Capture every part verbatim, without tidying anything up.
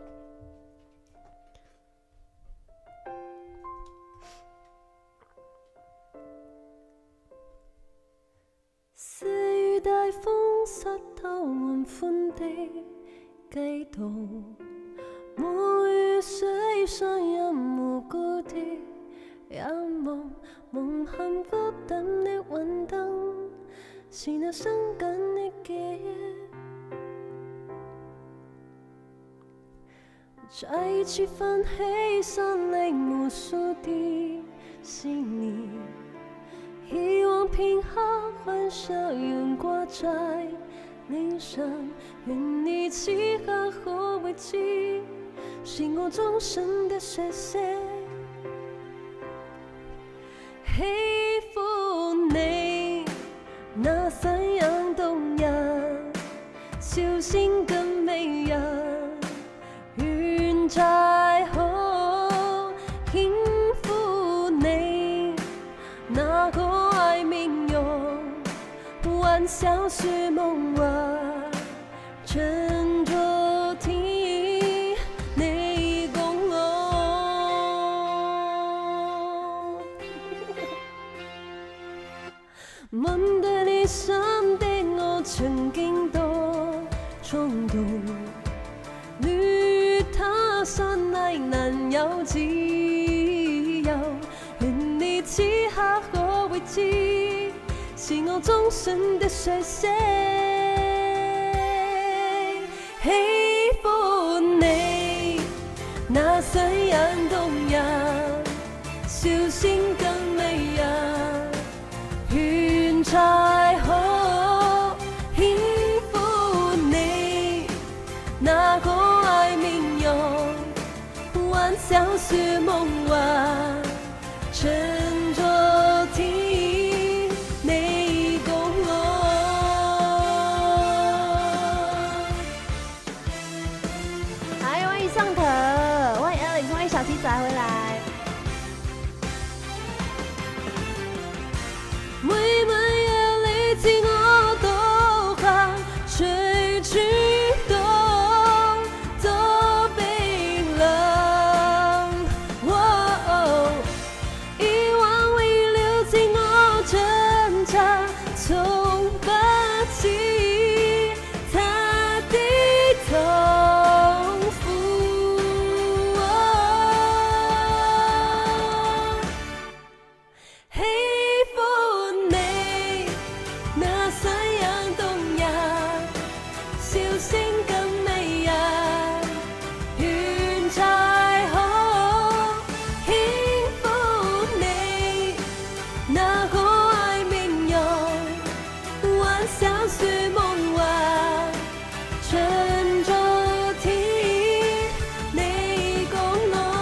似雨大風濕透雲寬的街道，沐雨水上任無辜的仰望，夢恨不等的雲燈，是那傷感的記憶。再一起翻起山嶺無數的思念，遺忘片刻歡笑懸掛在臉上，願你此刻可會知，是我終身的寫寫。喜歡你那散樣動人，小心更美人。雲彩後輕撫你，那個愛明用，玩笑是夢話，沉着聽你講我。問對你心的我曾經多衝動，他山崖難有自由，願你此刻可會知，是我終身的寫寫。喜歡你那散樣動人，小心更美人，雲彩後輕撫你，那個愛明用，玩笑是夢話，沉着聽你講我。哎，歡迎尚可，歡迎 Alex， 歡迎小七仔回來。每晚夜裡聽我都好睡去都都冰冷。哦，遺忘遺留在我掙扎，從不起他的痛苦。喜歡你那散樣動人，小心更美人，雲彩後輕撫你，那個愛明用，玩笑是夢話，沉着聽你講我。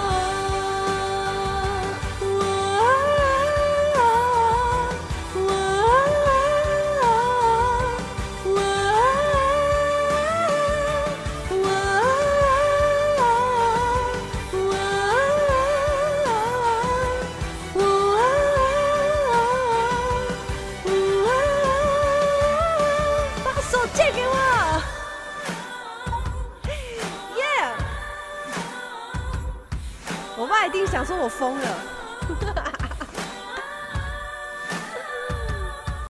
把手借給我。耶！我爸一定想說我瘋了。